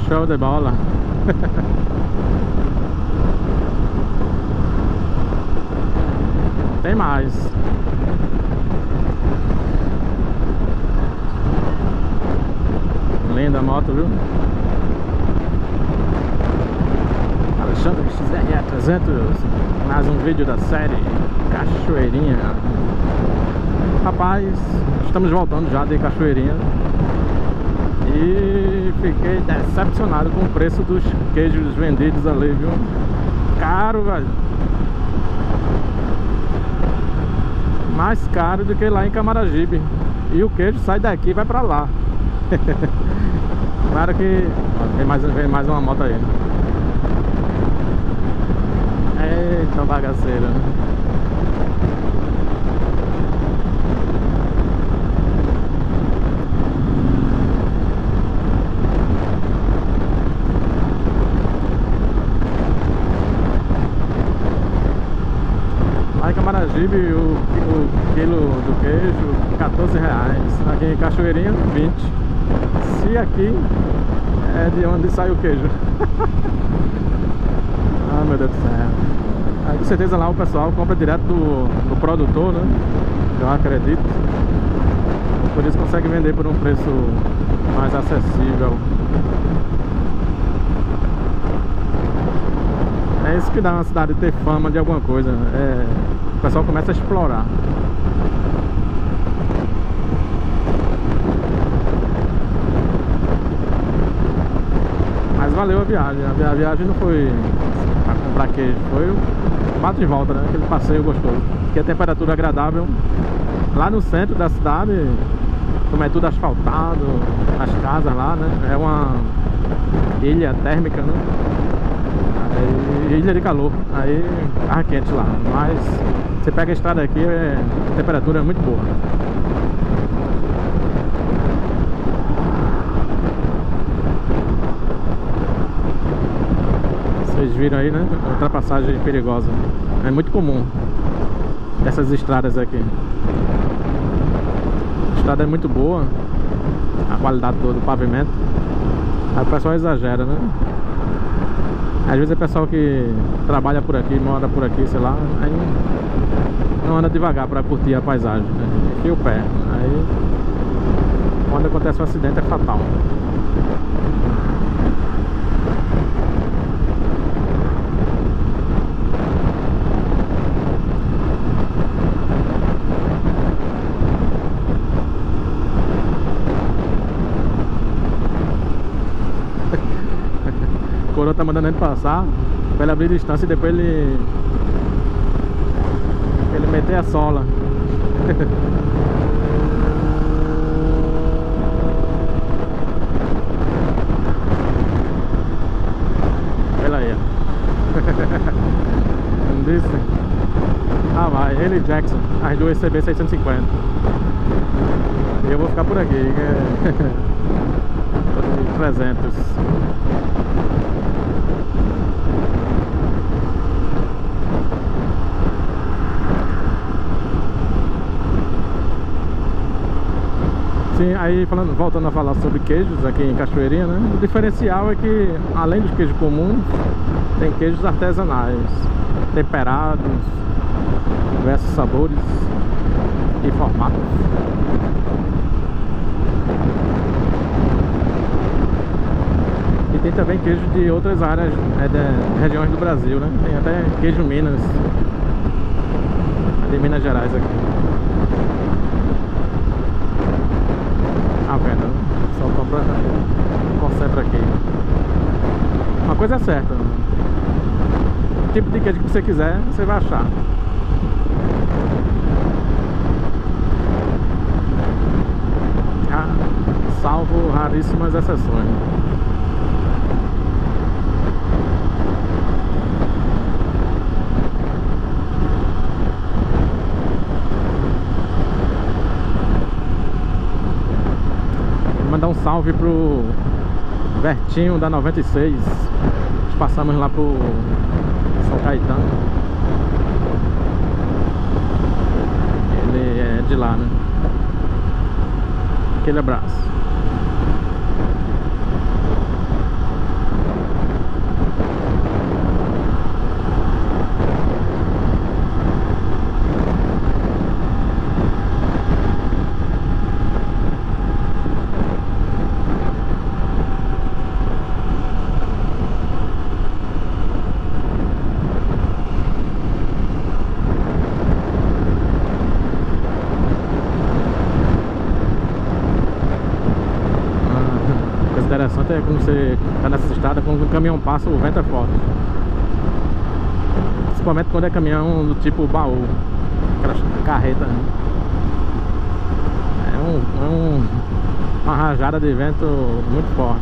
Show de bola. Tem mais. Linda a moto, viu? Alexandre XR 300. Mais um vídeo da série Cachoeirinha. Rapaz, estamos voltando já de Cachoeirinha. E fiquei decepcionado com o preço dos queijos vendidos ali, viu? Caro, velho. Mais caro do que lá em Camaragibe. E o queijo sai daqui e vai pra lá. Claro que vem mais uma moto aí. Eita bagaceira. Lá em Camaragibe o quilo do queijo R$14. Aqui em Cachoeirinha 20. Se aqui é de onde sai o queijo. Ah, meu Deus do céu. Aí com certeza lá o pessoal compra direto do produtor, né? Eu acredito. Por isso consegue vender por um preço mais acessível. É isso que dá uma cidade ter fama de alguma coisa. O pessoal começa a explorar. Mas valeu a viagem. A viagem não foi pra comprar queijo, foi o bate e volta, né? Aquele passeio gostoso. Porque a temperatura agradável lá no centro da cidade, como é tudo asfaltado, as casas lá, né? É uma ilha térmica, né? Ilha de calor, aí tava quente lá, mas você pega a estrada aqui, a temperatura é muito boa. Vocês viram aí, né? Ultrapassagem perigosa. É muito comum essas estradas aqui. A estrada é muito boa, a qualidade do pavimento. Aí o pessoal exagera, né? Às vezes é pessoal que trabalha por aqui, mora por aqui, sei lá, aí não anda devagar para curtir a paisagem, né? Enfia o pé. Aí quando acontece um acidente é fatal. O coroa tá mandando ele passar pra ele abrir distância e depois ele meter a sola. Olha aí, ó. Não disse? Ah, vai, ele e Jackson, as duas CB 650. E eu vou ficar por aqui, 300. Sim, aí voltando a falar sobre queijos aqui em Cachoeirinha, né? O diferencial é que, além dos queijos comuns, tem queijos artesanais, temperados, diversos sabores e formatos. E tem também queijo de outras áreas, de regiões do Brasil, né? Tem até queijo Minas, de Minas Gerais aqui. A venda, né? Só compra, concentra aqui. Uma coisa é certa, o tipo de queijo que você quiser, você vai achar. Salvo raríssimas exceções. Mandar um salve pro Vertinho da 96. Nós passamos lá pro São Caetano. Ele é de lá, né? Aquele abraço. interessante é quando você tá nessa estrada, quando o caminhão passa, o vento é forte. Principalmente quando é caminhão do tipo baú, aquela carreta, né? Uma rajada de vento muito forte.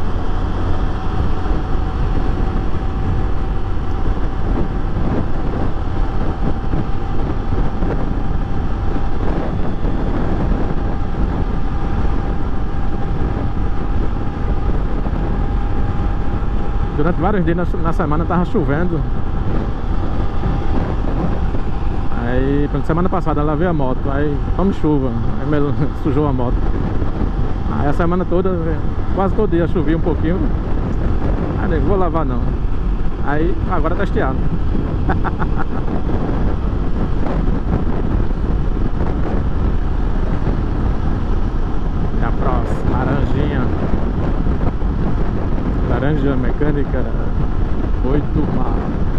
Durante vários dias na semana tava chovendo. Aí, semana passada ela veio a moto, aí tome chuva, aí sujou a moto. Aí a semana toda, quase todo dia chovia um pouquinho. Aí nem vou lavar não. Aí agora tá estiado. E a próxima, laranjinha. Laranja mecânica 8 mar.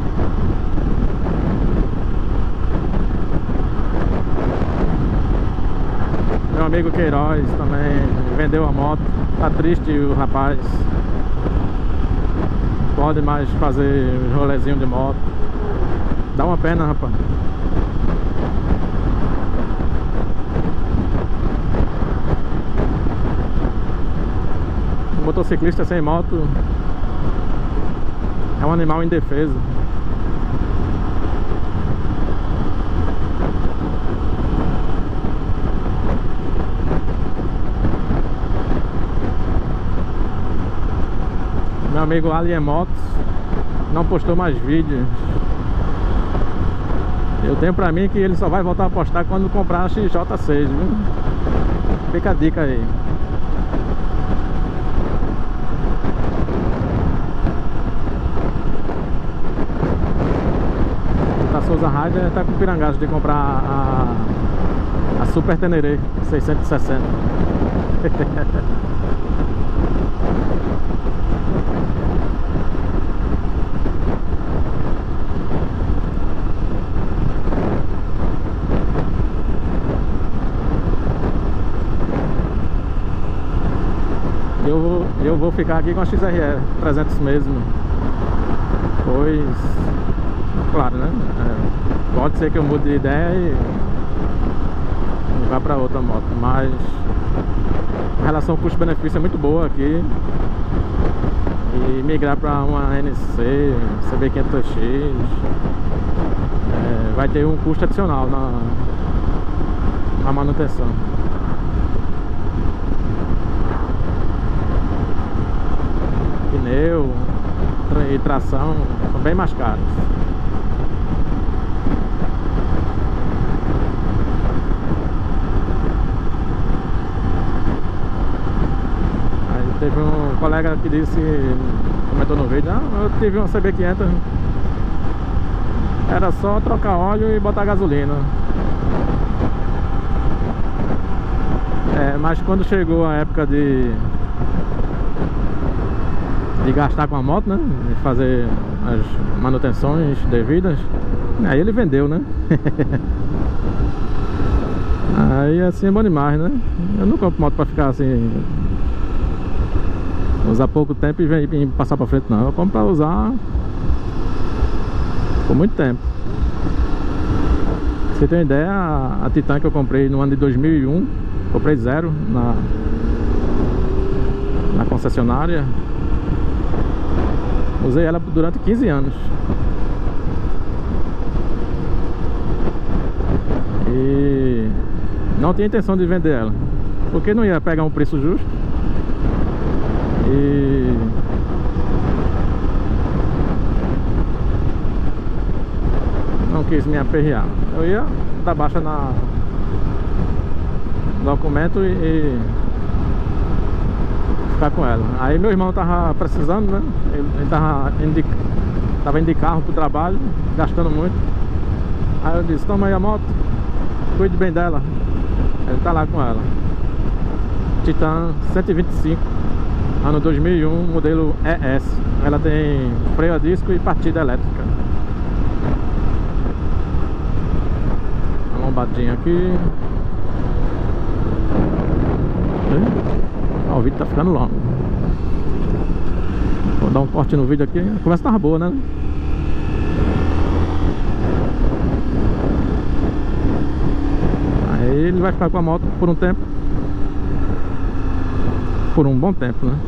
Meu amigo Queiroz também vendeu a moto. Tá triste o rapaz. Pode mais fazer rolezinho de moto. Dá uma pena, rapaz. O motociclista sem moto é um animal indefeso. Meu amigo Alien Motos não postou mais vídeos. Eu tenho pra mim que ele só vai voltar a postar quando comprar a XJ6, viu? Fica a dica aí. A Souza Rider tá com pirangagem de comprar a Super Teneré 660. Eu vou ficar aqui com a XRE 300 mesmo. Pois, claro, né? Pode ser que eu mude de ideia e vá para outra moto, mas a relação custo-benefício é muito boa aqui. E migrar para uma NC, CB500X, vai ter um custo adicional na manutenção. Pneu e tração são bem mais caros. Aí teve um colega que disse, comentou no vídeo, eu tive uma CB500, era só trocar óleo e botar gasolina. Mas quando chegou a época de gastar com a moto, né? De fazer as manutenções devidas, aí ele vendeu, né? Aí assim é bom demais, né? Eu não compro moto pra ficar assim, usar pouco tempo e passar pra frente, não. Eu compro pra usar por muito tempo. Pra você ter uma ideia, a Titan que eu comprei no ano de 2001, comprei zero na concessionária. Usei ela durante 15 anos. E não tinha intenção de vender ela, porque não ia pegar um preço justo. E não quis me aperrear. Eu ia dar baixa no documento e ficar com ela. Aí meu irmão tava precisando, né? Ele tava indo de carro pro trabalho, gastando muito. Aí eu disse, toma aí a moto, cuide bem dela. Ele tá lá com ela. Titan 125, ano 2001, modelo ES. Ela tem freio a disco e partida elétrica. Uma lombadinha aqui. O vídeo tá ficando longo. Vou dar um corte no vídeo aqui. A conversa tava boa, né? Aí ele vai ficar com a moto por um tempo. Por um bom tempo, né?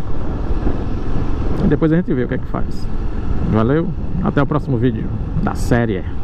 E depois a gente vê o que é que faz. Valeu, até o próximo vídeo da série.